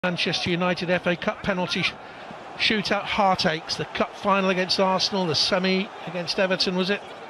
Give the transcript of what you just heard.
Manchester United FA Cup penalty shootout heartaches, the cup final against Arsenal, the semi against Everton, was it?